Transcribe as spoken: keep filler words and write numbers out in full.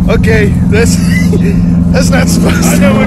Okay, that's that's not supposed to. I know what